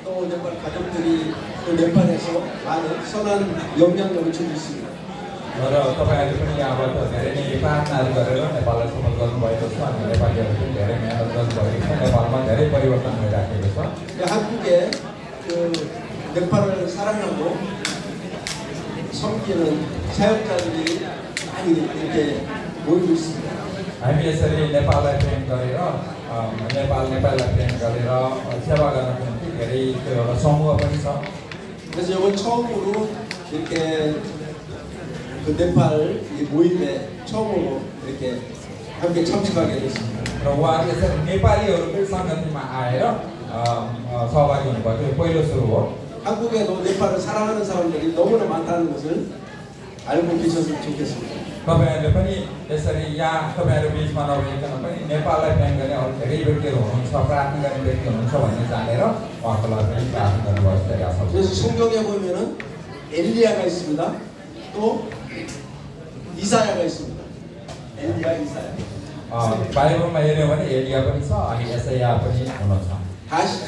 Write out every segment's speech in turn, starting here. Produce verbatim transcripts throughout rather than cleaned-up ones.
또 네팔 가족들이 또 네팔에서 많은 선한 영향력을 주고 있습니다. र तपाईहरु पनि यहाँबाट धेरै नै प्रार्थनाहरु गरेर नेपाललाई सफल गर्नुभएको छ अनि नेपालीहरु पनि धेरै मेहनत गर्नुभएको छ नेपालमा धेरै परिवर्तन भइराखेको छ 한국에 그 네팔을 사랑하고 섬기는 사역자들이 많이 이렇게 모이고 있습니다. हामी यसरी नेपाललाई प्रेम गरेर नेपाल नेपाललाई प्रेम गरेर सेवा गर्नको निम्ति धेरै एउटा समूह पनि छ 그래서 이번 처음으로 이렇게 그 네팔 이 모임에 처음으로 이렇게 함께 참석하게 됐습니다. र उहाँले यसरी नेपालीहरुकै संगतिमा आएर सहभागी हुनुभएको पहिलो सुरु हो. 한국에도 네팔을 사랑하는 사람들이 너무나 많다는 것을 알고 계셨으면 좋겠습니다. तपाईहरुले पनि यसरी यहाँ तपाईहरु बीचमा नभइकन पनि नेपाललाई प्रेम गर्ने अरु धेरै व्यक्तिहरु हुनुहुन्छ प्रार्थना गर्ने व्यक्ति हुनुहुन्छ भन्ने जानेर उहाँको लागि पनि प्रार्थना गर्नुभएको छ आशा छ. 그래서 성경에 보면은 엘리야가 있습니다. 또 이사야가 있습니다. 엘리야, 이사야. 아, 바이블만 हेर्यो भने एलिया पनि छ अनि एसाया पनि हुनुहुन्छ. 다 아시죠?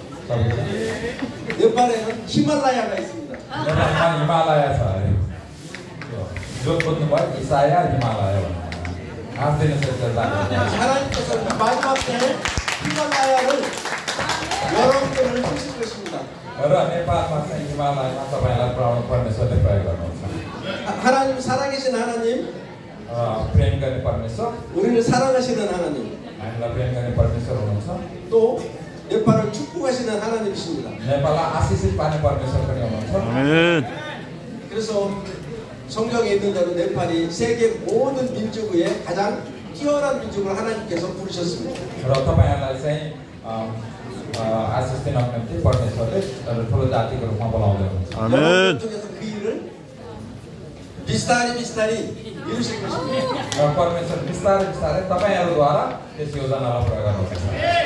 네팔에는 히말라야가 있습니다. नेपालमा हिमालय छ अरे. जो बोल्नु भयो इसाया हिमालय भन्नु. आफ्नै सेक्टर 하나님께서 마지막 때 히말라야를 여러분들을 주실 것입니다. र नेपालमा चाहिँ हिमालयमा तपाईलाई परमेश्वरले प्रयोग गर्नुहुन्छ. 하나님 살아계신 하나님, प्रेम गर्ने परमेश्वर, 우리를 사랑하시는 하나님, हामीलाई प्रेम गर्ने परमेश्वर हुनुहुन्छ. 또 네팔을 축복하시는 하나님이십니다. नेपाललाई आशिषित पार्ने परमेश्वर पनि हुनुहुन्छ. 아멘. 그래서 성경에 있는 대로 네팔이 세계 모든 민족 위에 가장 뛰어난 민족을 하나님께서 부르셨습니다. र तपाईहरुलाई चाहिँ आशिष दिनको निम्ति परमेश्वरले ठुलो जातिको रूपमा बोलाउँदै हुनुहुन्छ. 여러분 쪽에서 그 일을 비슷하리 비슷하리 이루실 것입니다. र परमेश्वर बिस्तारै बिस्तारै तपाईहरुद्वारा त्यस योजनालाई पुरा गर्नुहुन्छ.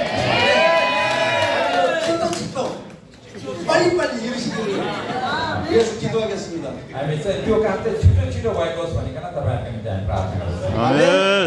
칙떡칙떡 빨리빨리 이루시기를 위해서 기도하겠습니다. हामी चाहिँ त्यो काम चाहिँ छिटो छिटो भएको होस् भनिकन तपाईहरुको निम्ति हामी प्रार्थना गर्छौँ. 아멘.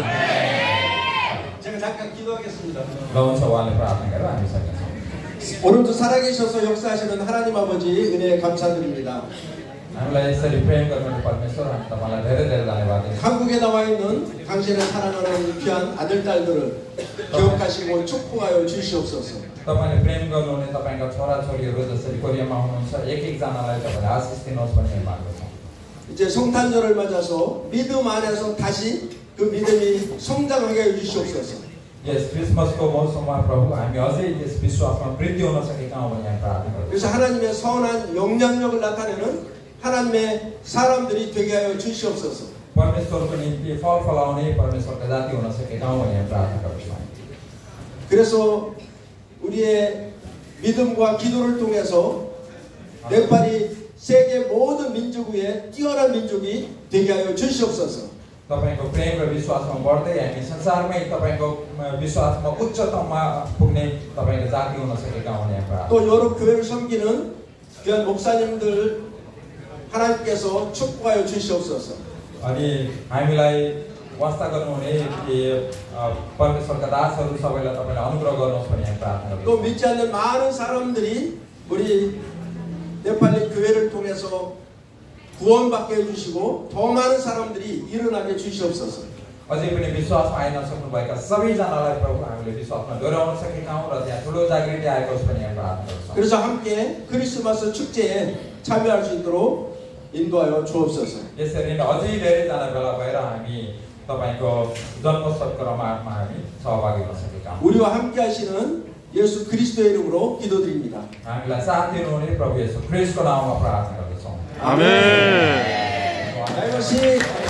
제가 잠깐 기도하겠습니다. ल हुन्छ उहाँले प्रार्थना गरेर हामी सकिन्छौँ. 오늘도 살아계셔서 역사하시는 하나님 아버지 은혜에 감사드립니다. हामीलाई यसरी प्रेम गर्नुहुने परमेश्वर हामी तपाईलाई धेरै धेरै धन्यवाद दिन्छौँ. 한국에 나와 있는 당신을 사랑하는 귀한 아들 딸들을 기억하시고 축복하여 주시옵소서. तपाईले प्रेम गर्नुहुने तपाईका छोराछोरीहरू जसरी कोरियामा हुनुहुन्छ एक एकजनालाई तपाईले आशिष दिनुहोस् भन्ने माग्दछौँ. 이제 성탄절을 맞아서 믿음 안에서 다시 그 믿음이 성장하게 해 주시옵소서. यस क्रिसमसको मौसममा प्रभु हामी अझै यस विश्वासमा वृद्धि हुन सकेका हौं भन्ने प्रार्थना गर्छौँ. 그래서 하나님의 선한 영향력을 나타내는 하나님의 사람들이 되게 하여 주시옵소서. परमेश्वरको निम्ति फल फलाउने परमेश्वरका जाति हुन सकेका हौं भन्ने प्रार्थना गर्छौँ. 그래서 우리의 믿음과 기도를 통해서 네팔이 세계 모든 민족 위에 뛰어난 민족이 되게 하여 주시옵소서. तपाईको प्रेम र विश्वासमा बढ्दै हामी संसारमै तपाईको विश्वासमा उच्चतममा पुग्ने तपाईको जाति हुन सकेका हौं भन्ने प्रार्थना. 또 여러 교회를 섬기는 귀한 목사님들 하나님께서 축복하여 주시옵소서. अनि हामीलाई वास्ता गर्नुहुने परमेश्वरका दासहरू सबैलाई तपाईले अनुग्रह गर्नुहोस् भन्ने हामी प्रार्थना गर्छौँ. 또 믿지 않는 많은 사람들이 우리 네팔리 교회를 통해서 구원받게 해주시고 더 많은 사람들이 일어나게 주시옵소서. अझै पनि विश्वासमा आइन सक्नुभएका सबैजनालाई प्रभु हामीले विश्वासमा डोर्याउन सकेका हौं र त्यहाँ ठुलो जागृति आएको होस् भन्ने हामी प्रार्थना गर्छौँ. 그래서 함께 크리스마스 축제에 참여할 수 있도록 인도하여 주옵소서. यसरी नै अझै धेरैजना भेला भएर हामी तपाईको जन्मोत्सव क्रममा हामी सहभागी हुन सकेका हौं. 우리와 함께 하시는 예수 그리스도의 이름으로 기도드립니다. हामीलाई साथ दिनुहुने प्रभु येशू ख्रीष्टको नाममा प्रार्थना गर्दछौँ. 아멘. 아이고 씨